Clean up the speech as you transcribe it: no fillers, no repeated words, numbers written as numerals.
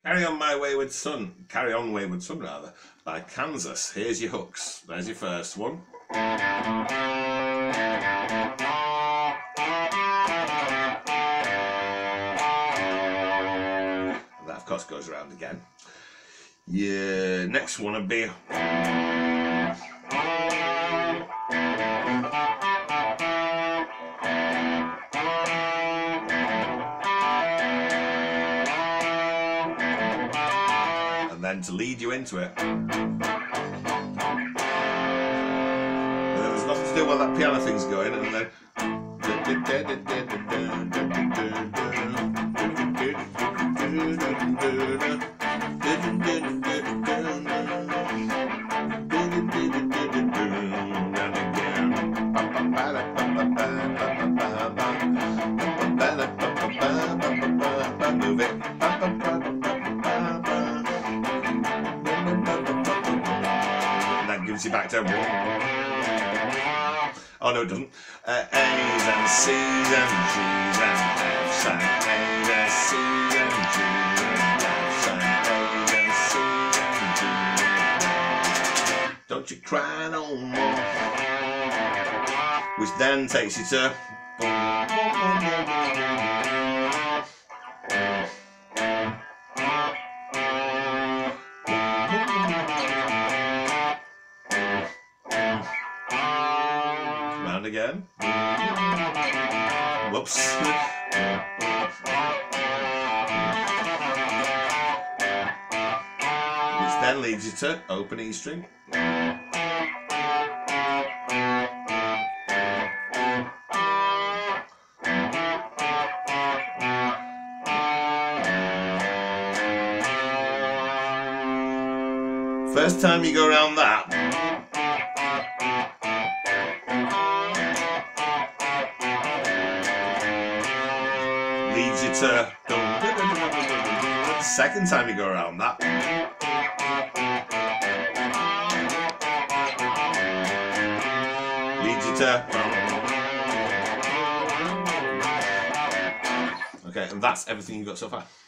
Carry On My Wayward Son, Carry On Wayward Son rather, by Kansas. Here's your hooks. There's your first one. And that of course goes around again. Your next one would be then to lead you into it. And there's nothing to do while that piano thing's going, and then move it. You back to oh no it doesn't. A's and C's and G's and F's and A's and C's and G's and F's and A's and C's and G's. Don't you cry no more. Which then takes you to again. Whoops. Which then leads you to open E string. First time you go around that, leads you to second time you go around that, leads you to okay, and that's everything you've got so far.